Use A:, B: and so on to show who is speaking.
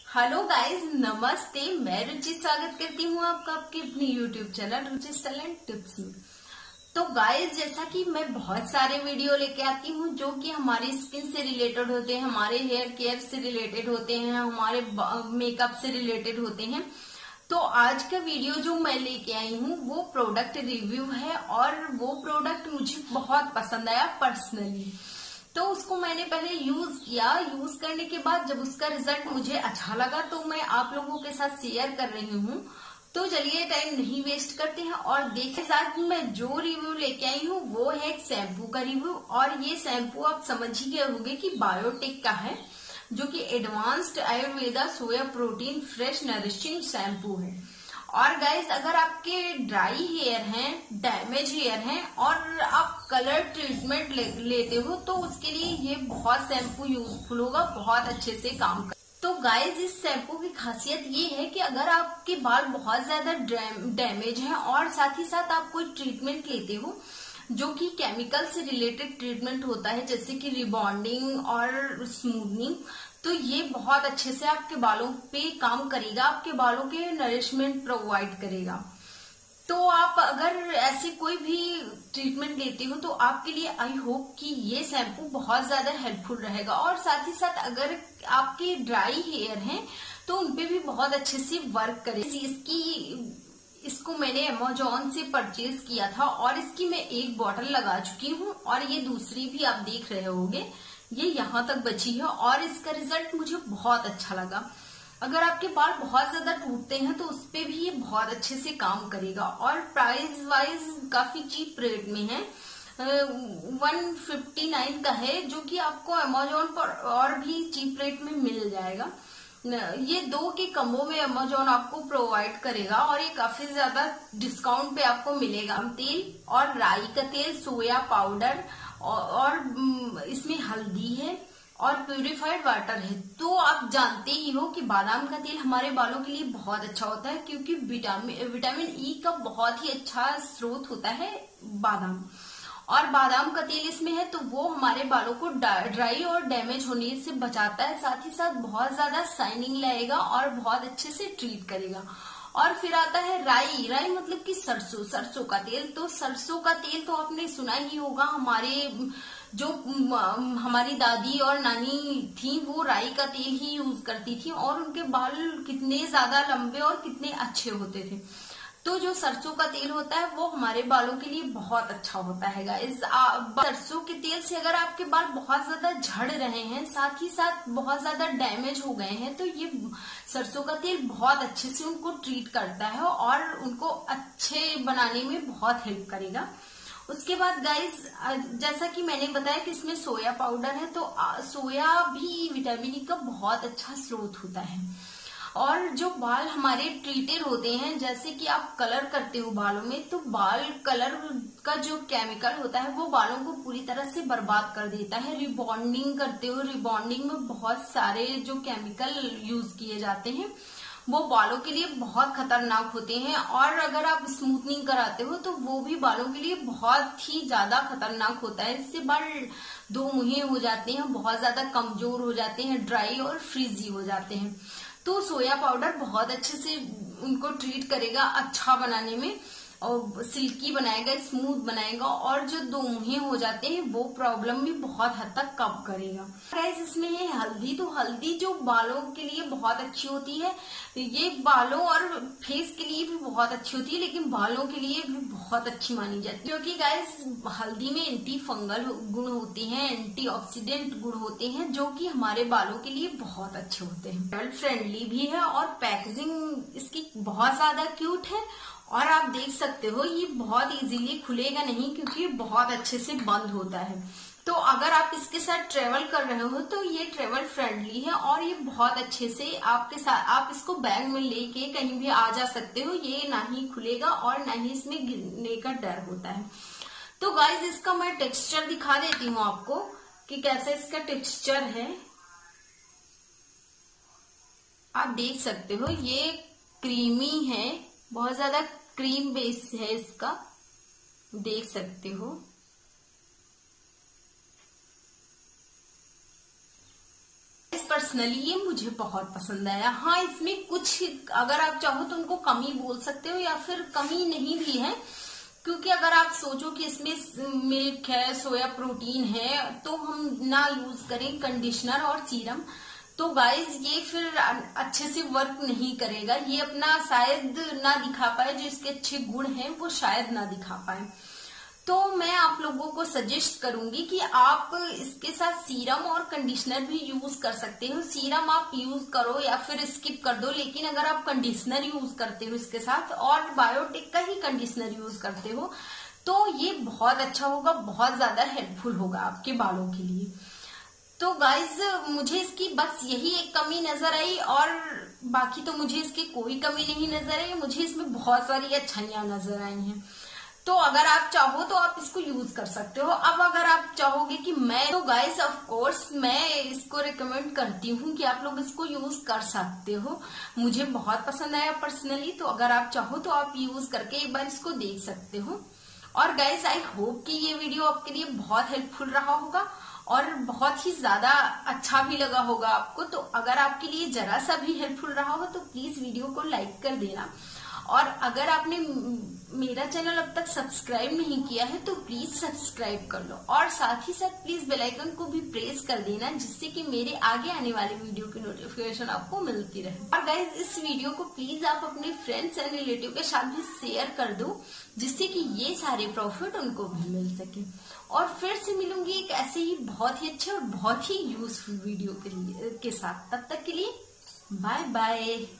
A: Hello guys, नमस्ते। मैं रुचि स्वागत करती हूँ आपका आपके अपने YouTube channel Ruchi talent tips में। तो गाइस, जैसा कि मैं बहुत सारे वीडियो लेके आती हूँ जो कि हमारी स्किन से रिलेटेड होते हैं, हमारे हेयर केयर से रिलेटेड होते हैं, हमारे मेकअप से रिलेटेड होते हैं। तो आज का वीडियो जो मैं लेके आई हूँ वो प्रोडक्ट रिव्यू है और वो प्रोडक्ट मुझे बहुत पसंद आया पर्सनली। तो उसको मैंने पहले यूज किया। यूज करने के बाद जब उसका रिजल्ट मुझे अच्छा लगा तो मैं आप लोगों के साथ शेयर कर रही हूँ। तो चलिए टाइम नहीं वेस्ट करते हैं और देखे साथ मैं जो रिव्यू लेके आई हूँ वो है एक शैम्पू का रिव्यू। और ये शैम्पू आप समझ ही गए होंगे कि बायोटेक का है, जो कि advanced Ayurveda soya protein fresh nourishing shampoo है। और गाइस, अगर आपके ड्राई हेयर हैं, डैमेज हेयर हैं और आप कलर ट्रीटमेंट लेते हो तो उसके लिए ये बहुत शैम्पू यूजफुल होगा, बहुत अच्छे से काम कर। तो गाइस, इस शैम्पू की खासियत ये है कि अगर आपके बाल बहुत ज्यादा डैमेज हैं और साथ ही साथ आप कोई ट्रीटमेंट लेते हो जो कि केमिकल से रिलेटेड ट्रीटमेंट होता है, जैसे कि रिबॉन्डिंग और स्मूथनिंग, तो ये बहुत अच्छे से आपके बालों पे काम करेगा, आपके बालों के नरिशमेंट प्रोवाइड करेगा। तो आप अगर ऐसे कोई भी ट्रीटमेंट लेते हो तो आपके लिए आई होप कि ये शैम्पू बहुत ज्यादा हेल्पफुल रहेगा। और साथ ही साथ अगर आपके ड्राई हेयर हैं तो उनपे भी बहुत अच्छे से वर्क करेगा। इसको मैंने अमेज़न से परचेज किया था और इसकी मैं एक बॉटल लगा चुकी हूँ और ये दूसरी भी आप देख रहे होंगे, ये यहाँ तक बची है और इसका रिजल्ट मुझे बहुत अच्छा लगा। अगर आपके बाल बहुत ज्यादा टूटते हैं तो उस पे भी ये बहुत अच्छे से काम करेगा। और प्राइस वाइज काफी चीप रेट में है, 159 का है, जो कि आपको अमेज़न पर और भी चीप रेट में मिल जाएगा। ये 2 के कम्बो में अमेज़न आपको प्रोवाइड करेगा और ये काफी ज्यादा डिस्काउंट पे आपको मिलेगा। तेल और राई का तेल, सोया पाउडर और इसमें हल्दी है और प्यूरिफाइड वाटर है। तो आप जानते ही हो कि बादाम का तेल हमारे बालों के लिए बहुत अच्छा होता है, क्योंकि विटामिन ई का बहुत ही अच्छा स्रोत होता है बादाम। और बादाम का तेल इसमें है तो वो हमारे बालों को ड्राई और डैमेज होने से बचाता है, साथ ही साथ बहुत ज्यादा शाइनिंग लाएगा और बहुत अच्छे से ट्रीट करेगा। और फिर आता है राई। राई मतलब कि सरसों का तेल। तो सरसों का तेल तो आपने सुना ही होगा, हमारी दादी और नानी थी वो राई का तेल ही यूज करती थी और उनके बाल कितने ज्यादा लंबे और कितने अच्छे होते थे। तो जो सरसों का तेल होता है वो हमारे बालों के लिए बहुत अच्छा होता है गाइस। सरसों के तेल से अगर आपके बाल बहुत ज्यादा झड़ रहे हैं, साथ ही साथ बहुत ज्यादा डैमेज हो गए हैं, तो ये सरसों का तेल बहुत अच्छे से उनको ट्रीट करता है और उनको अच्छे बनाने में बहुत हेल्प करेगा। उसके बाद गाइस, जैसा कि मैंने बताया कि इसमें सोया पाउडर है, तो सोया भी विटामिन ई का बहुत अच्छा स्रोत होता है। और जो बाल हमारे ट्रीटेड होते हैं, जैसे कि आप कलर करते हो बालों में, तो बाल कलर का जो केमिकल होता है वो बालों को पूरी तरह से बर्बाद कर देता है। रिबॉन्डिंग करते हो, रिबॉन्डिंग में बहुत सारे जो केमिकल यूज किए जाते हैं वो बालों के लिए बहुत खतरनाक होते हैं। और अगर आप स्मूथनिंग कराते हो तो वो भी बालों के लिए बहुत ही ज्यादा खतरनाक होता है। इससे बाल दो मुहे हो जाते हैं, बहुत ज्यादा कमजोर हो जाते हैं, ड्राई और फ्रीजी हो जाते हैं। तो सोया पाउडर बहुत अच्छे से उनको ट्रीट करेगा, अच्छा बनाने में, और सिल्की बनाएगा, स्मूथ बनाएगा और जो दो मुहे हो जाते हैं वो प्रॉब्लम भी बहुत हद तक कम करेगा। गाइस, इसमें है हल्दी। तो हल्दी जो बालों के लिए बहुत अच्छी होती है, ये बालों और फेस के लिए भी बहुत अच्छी होती है, लेकिन बालों के लिए भी बहुत अच्छी मानी जाती है, क्योंकि गाइस हल्दी में एंटी फंगल गुण होते हैं, एंटीऑक्सीडेंट गुण होते हैं, जो कि हमारे बालों के लिए बहुत अच्छे होते हैं। गर्ल फ्रेंडली भी है और पैकेजिंग इसकी बहुत ज्यादा क्यूट है। और आप देख सकते हो ये बहुत इजीली खुलेगा नहीं, क्योंकि ये बहुत अच्छे से बंद होता है। तो अगर आप इसके साथ ट्रेवल कर रहे हो तो ये ट्रेवल फ्रेंडली है और ये बहुत अच्छे से आपके साथ, आप इसको बैग में लेके कहीं भी आ जा सकते हो। ये ना ही खुलेगा और ना ही इसमें गिरने का डर होता है। तो गाइज, इसका मैं टेक्सचर दिखा देती हूँ आपको कि कैसे इसका टेक्सचर है। आप देख सकते हो ये क्रीमी है, बहुत ज्यादा क्रीम बेस है इसका, देख सकते हो। पर्सनली ये मुझे बहुत पसंद आया। हाँ, इसमें कुछ अगर आप चाहो तो उनको कमी बोल सकते हो या फिर कमी नहीं भी है, क्योंकि अगर आप सोचो कि इसमें मिल्क है, सोया प्रोटीन है, तो हम ना यूज करें कंडीशनर और सीरम तो गाइज ये फिर अच्छे से वर्क नहीं करेगा। ये अपना शायद ना दिखा पाए, जो इसके अच्छे गुण हैं वो शायद ना दिखा पाए। तो मैं आप लोगों को सजेस्ट करूंगी कि आप इसके साथ सीरम और कंडीशनर भी यूज कर सकते हो। सीरम आप यूज करो या फिर स्किप कर दो, लेकिन अगर आप कंडीशनर यूज करते हो इसके साथ और बायोटिक का ही कंडीशनर यूज करते हो तो ये बहुत अच्छा होगा, बहुत ज्यादा हेल्पफुल होगा आपके बालों के लिए। तो गाइज मुझे इसकी बस यही एक कमी नजर आई और बाकी तो मुझे इसकी कोई कमी नहीं नजर आई। मुझे इसमें बहुत सारी अच्छाइयां नजर आई हैं। तो अगर आप चाहो तो आप इसको यूज कर सकते हो। अब अगर आप चाहोगे कि मैं तो गाइस ऑफ कोर्स मैं इसको रिकमेंड करती हूँ कि आप लोग इसको यूज कर सकते हो। मुझे बहुत पसंद आया पर्सनली, तो अगर आप चाहो तो आप यूज करके एक बार इसको देख सकते हो। और गाइस आई होप कि ये वीडियो आपके लिए बहुत हेल्पफुल रहा होगा और बहुत ही ज्यादा अच्छा भी लगा होगा आपको। तो अगर आपके लिए जरा सा भी हेल्पफुल रहा हो तो प्लीज वीडियो को लाइक कर देना। और अगर आपने मेरा चैनल अब तक सब्सक्राइब नहीं किया है तो प्लीज सब्सक्राइब कर लो और साथ ही साथ प्लीज बेल आइकन को भी प्रेस कर देना, जिससे कि मेरे आगे आने वाले वीडियो की नोटिफिकेशन आपको मिलती रहे। और गाइज इस वीडियो को प्लीज आप अपने फ्रेंड्स एंड रिलेटिव के साथ भी शेयर कर दो, जिससे कि ये सारे प्रॉफिट उनको भी मिल सके। और फिर से मिलूंगी एक ऐसे ही बहुत ही अच्छे और बहुत ही यूजफुल वीडियो के साथ। तब तक के लिए बाय बाय।